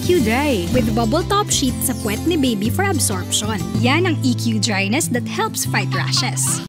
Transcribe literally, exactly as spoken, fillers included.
Q Dry. With bubble top sheet sa puwet ni baby for absorption. Yan ang E Q Dryness that helps fight rashes.